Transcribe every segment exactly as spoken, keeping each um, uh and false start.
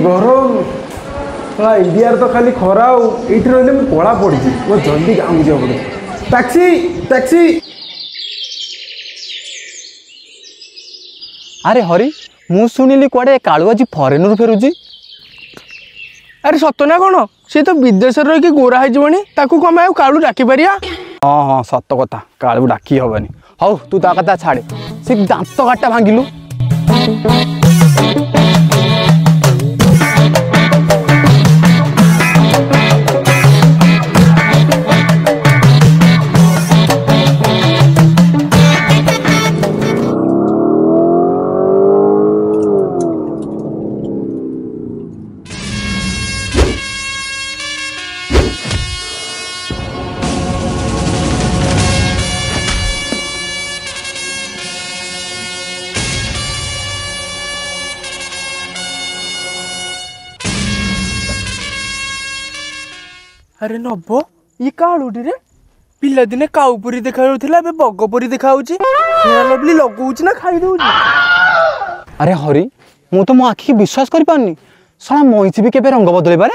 गरम इंडिया तो खाली खरा ये रही मुझे कला पड़ी वो जल्दी गाँव जाओ पड़े टैक्सी टैक्सी। अरे हरी मु शुणिली कुआडे कालू आज फरेन फेरुची। अरे सत ना कौन सी तो विदेश रही गोरा होनी कम कालू डाकी पारिया। हाँ हाँ सत कथा कालू डाकी हबनी। हौ तू ता कथा छाड़े से दांत काटा भांगिलु। अरे नब ये कालुटी रे पिला दिने काउपुरी देखा बगपुरी देखा लवली लगौच ना खाई दौच। अरे हरी मु तो मो आखि विश्वास कर पारनी साला मईसी भी केबे रंग बदले पारे।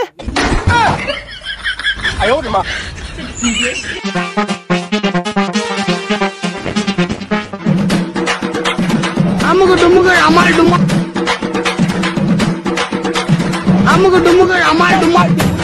आमुक डुमुक आमार डुमा आमुक डुमुक आमार डुमा।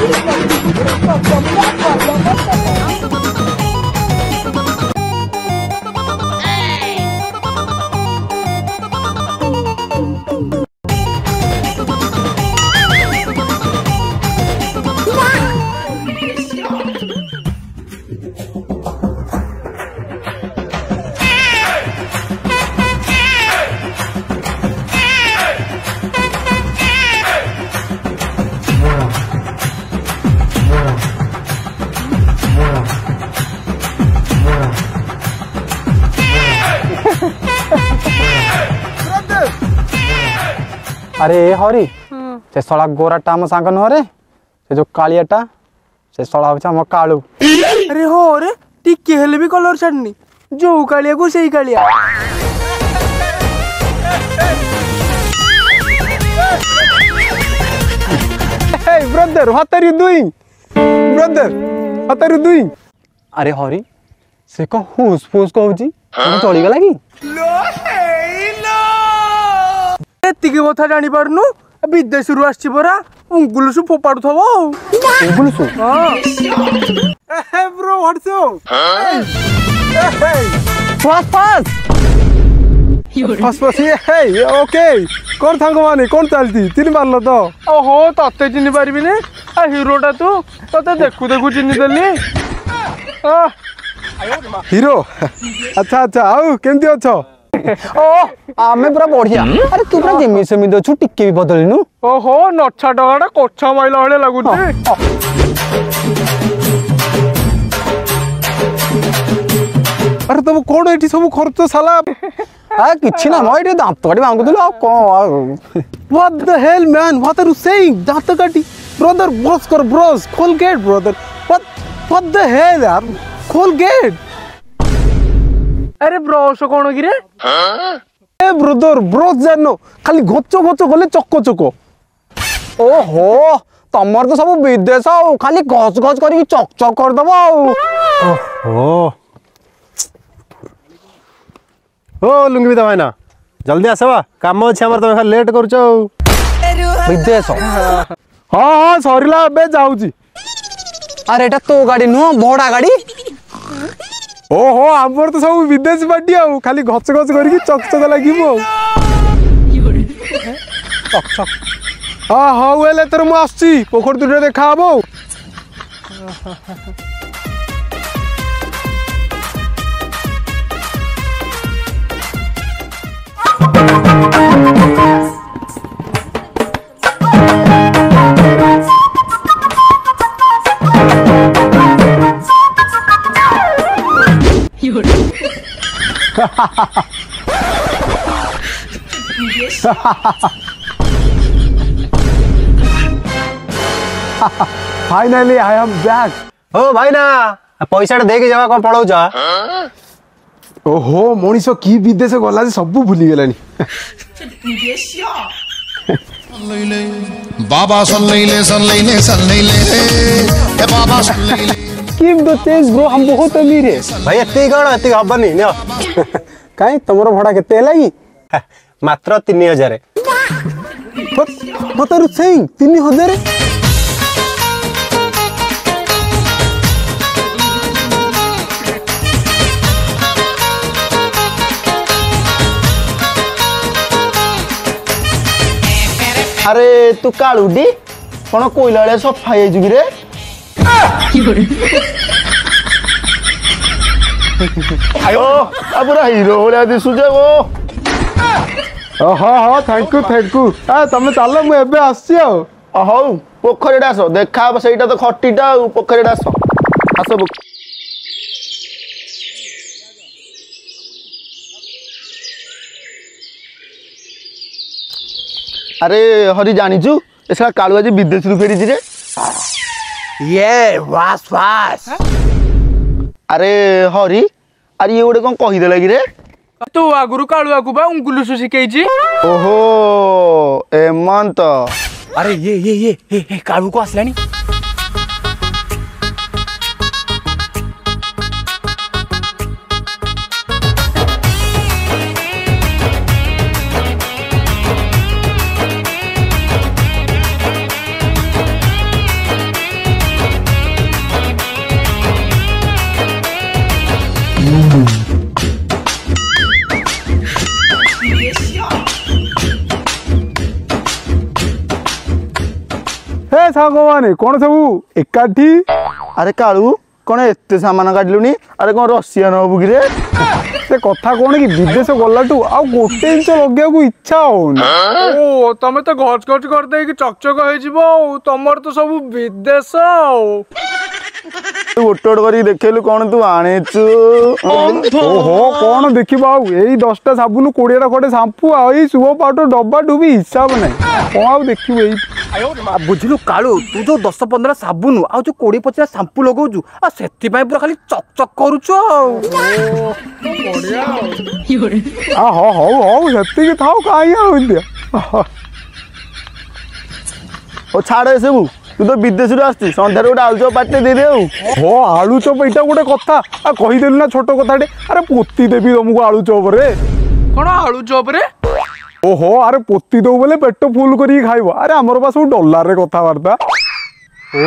अरे हरी से सला गोराटा आम सांग नुह रे से जो कालियाटा से सला होचा हम कालू। अरे हो रे टिके हेले भी कलर छाड़नी जो कालिया को सही Kaliya. Hey brother, what are you doing? Brother, what are you doing? अरे हरी से को हुस फुस कहूची चली गला कि एतिके कथा जानी पारनु विदेश रु आछि परा उंगुलसु फोपाडु थबो उंगुलसु। हां Hey bro, what's up? Hey फास फास फास फास हे ओके कोन थांग माने कोन चलती तीन मारलो तो। ओहो तते चिनि पारबी ने आ हीरोटा तू तते देखु देखु चिनि देली। आ हीरो अच्छा अच्छा आउ केमती अछो? ओ आमे पूरा बढ़िया। अरे तू पूरा जेमी सेमी दछु टिके भी बदलिनु। ओहो नछा डगाटा कोछा माइला हले लागुती। अरे तुम कोन एठी सब खर्च साला आ किछि ना म एठी दांत काटी मांगुदिलो आ को। What the hell man what are you saying दांत काटी ब्रदर ब्रश कर ब्रश खोल gate brother what what the hell यार खोल गेट। अरे ब्रश कोन गिरे ए ब्रदर ब्रश जानो खाली गोचो गोचो गले चक्को चक्को। ओहो तमर तो सब विदेश आ खाली गच गच करी चक चक कर दबो आ। ओहो ओ लुंगी दवाई ना जल्दी आसवा काम अच्छे हमर तुम लेट करछ विदेश। हाँ हाँ सरीला बे जाउची। अरे एटा तो गाड़ी नु बड़ा गाड़ी। ओहो हमर तो सब विदेश बाटी आ खाली गच गच करी चक चक लागिबो चक चक। हाँ हाँ वेले तर मु आछी पोखर दुरे देखा हबो। Finally I am back. ओ भाई ना पैसा देके जावा कोन पळौ जा। ओहो मनीष की विदेश गला सब भूली गलानी। बाबा सल्लैले सल्लैले सल्लैले ए बाबा सल्लैले कीप द चेंज ब्रो हम बहुत अमीर है भाई एते कण एते हबनी न काई तमरो भड़ा केते लागी मात्र तीन हजार व्हाट आर यू सेइंग तीन हजार अरे तू कालुडी कौन कोईला सफा हो रे पूरा हिरो भाया दिशुच हाँ हाँ थैंक यू थैंक यू तुम चल मुझे आसी हौ पोखरी आस देखा सहीटा तो खटीटा पोखरी आस आस अरे हरी जानीचु ऐसा कालू आज विदेश रू फेरी रे ये वास वास अरे हरी अरे ये गोटे कौन कहीदेला कि रे तो आगुरु कालुआ को बा उंगुलुसु शिखेइची ओहो एमंत अरे ये ये ये हे हे कालू को आसलानी हे सागवानी कौन सब एकाठी अरे कालू कौन एत सामान काटलुनी अरे कौन रसियान हबु कि रे से कथा कौन कि विदेश गलाटू आ गोटे इंच लगे को इच्छा होनी ओ तमे तो घच घच कर दे कि चकचक हो जिवो तमर तो सब विदेश गोटे गोटे करी देखेलु कौन तू आनेचु ओहो कौन देखिबा एई दसटा साबुन कोड़िया खटे शैम्पू आ एई सुबह पाउडर डब्बा डुबी हिसाब नै कौन आ देखिबो एई बुझलु कालू तू जो दस पंद्रह साबुन आ जो कोड़ी पचास शैम्पू लगाउजु आ सेति पई पूरा खाली चकचक करूछु आ हो हो हो सेति के थाओ काई आ दिया ओ छाड़ सबू तू तो विदेश रू आसती संध्यार गोटे आलू चप पाटे दे दे हो आलू चप एटा गोटे कथा आ कहिदेलु ना छोट कथाटे अरे पोती देबी तुमको आलू चप रे कोन आलू चप रे ओहो अरे पोती दो बोले पेट फुल करी खाइबो अरे हमर पास डॉलर रे कथा वार्ता ओ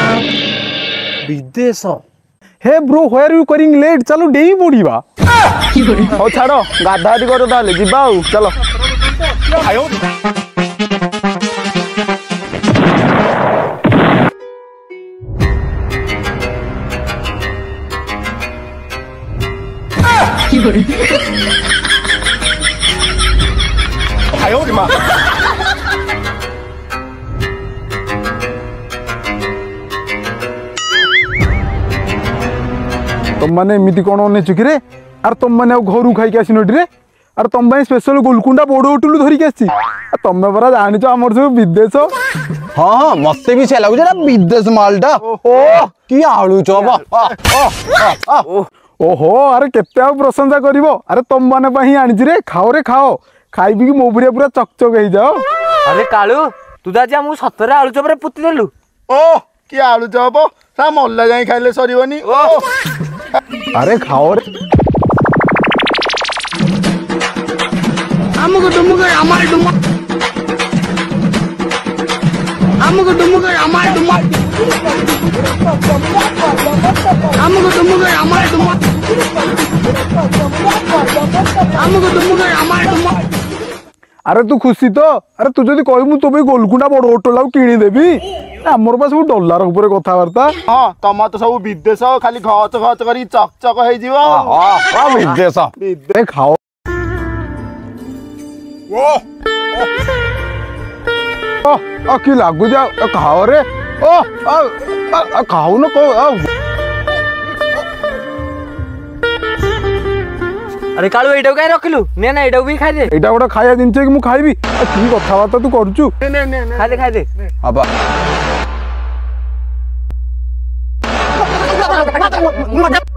विदेश हे ब्रो व्हेयर यू करिंग लेट चलो डेई पड़ीबा ओ छाड़ गाधाटी कर ताले जिबा आ चलो तुम मैंने एमती कौन अने चुकी आर तुम मैंने घर खाई आसनटी रे आर तुम स्पेशल गोलकुंडा बड़ होटल धरिक आसी तुम परा जान आमर सब विदेश हाँ हाँ मत भी से लगुच विदेश मालटा ओ कि आलू चप ओहो अरे केते आ प्रशंसा करिवो अरे तुम माने आनी रे खाओ रे खाओ खाइबी कि मो बुढ़िया पूरा चकचक हो जाओ अरे कालू तू आज आम सतरे आलू चप रे पुती देलु ओ कि आलू चप सा मल्ला जाई खाइले सरीबनी ओ अरे खाओ रे हमको तुमको हमारे तुम हमको तुमको हमारे तुम हमको तुमको हमारे तुम हमको तुमको हमारे तुम अरे तू खुशी तो अरे तू जदि कहबु तो भाई गोलकुंडा बड़ होटल आउ किनी देबी हमर पास सब डॉलर ऊपर कथबार्ता हां तमा तो सब विदेश खाली खच खच करी चकचक हो जिवो हां हां विदेश विदेश खाओ ओ ओ आ की लागु जा खाओ रे ओ आ खाओ न को अरे कालू एटा काई रखलु ने ना एटा भी खाइ दे एटा गोटा खाया जिनछ कि मु खाइबी की कथबार्ता तू करछु ने ने खाइ दे खाइ दे अबा मजा